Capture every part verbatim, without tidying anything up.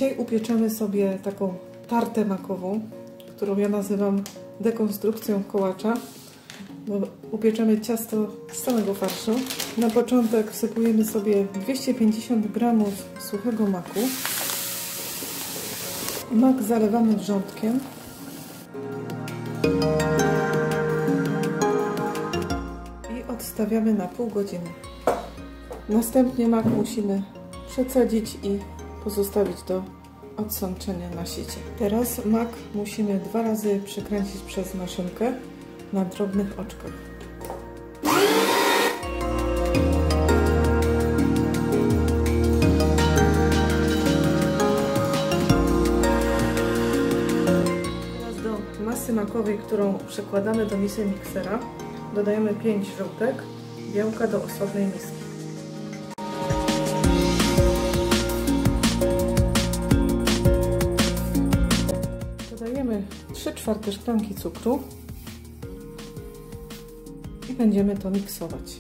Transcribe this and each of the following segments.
Dzisiaj upieczemy sobie taką tartę makową, którą ja nazywam dekonstrukcją kołacza, bo upieczemy ciasto z samego farszu. Na początek wsypujemy sobie dwieście pięćdziesiąt gramów suchego maku. Mak zalewamy wrzątkiem. I odstawiamy na pół godziny. Następnie mak musimy przecedzić i pozostawić do odsączenia na sicie. Teraz mak musimy dwa razy przekręcić przez maszynkę na drobnych oczkach. Teraz do masy makowej, którą przekładamy do misy miksera, dodajemy pięć żółtek białka do osobnej miski. Dodajemy trzy czwarte szklanki cukru i będziemy to miksować.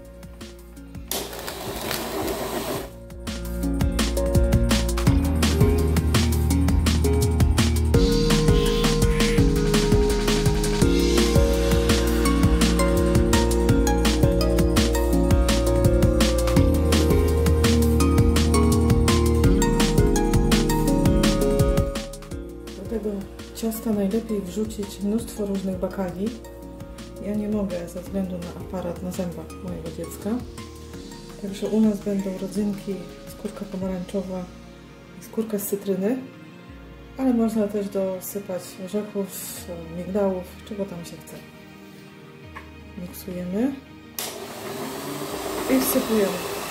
Ciasta najlepiej wrzucić mnóstwo różnych bakali. Ja nie mogę ze względu na aparat na zębach mojego dziecka. Także u nas będą rodzynki, skórka pomarańczowa i skórka z cytryny, ale można też dosypać orzechów, migdałów, czego tam się chce. Miksujemy i wsypujemy.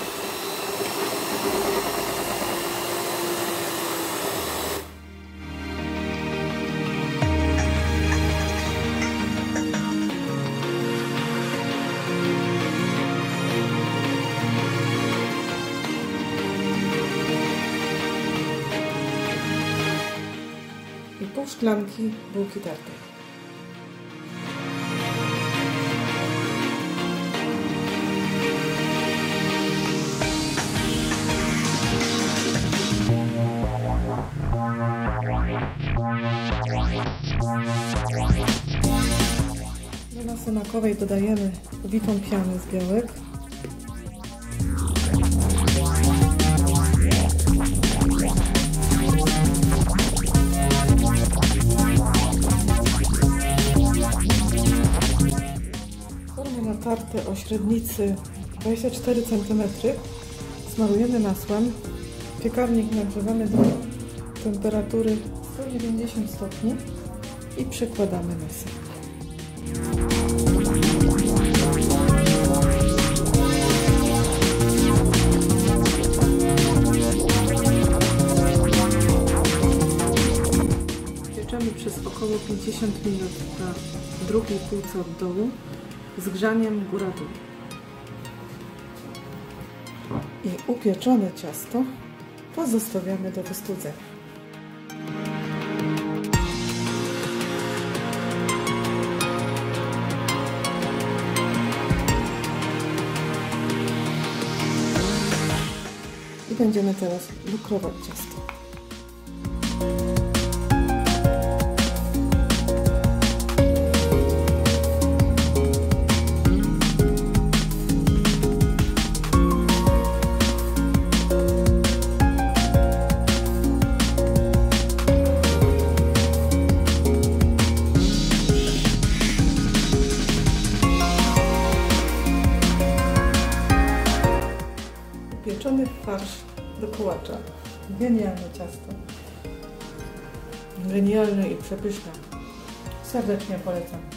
I pół szklanki bułki tartej. Do masy makowej dodajemy ubitą pianę z białek. Tartę o średnicy dwadzieścia cztery centymetry smarujemy masłem. Piekarnik nagrzewamy do temperatury sto dziewięćdziesiąt stopni i przekładamy masę. Pieczemy przez około pięćdziesiąt minut na drugiej półce od dołu z grzaniem góra-dół. I upieczone ciasto pozostawiamy do wystudzenia. I będziemy teraz lukrować ciasto. Pieczony farsz do kołacza. Genialne ciasto. Genialne i przepyszne. Serdecznie polecam.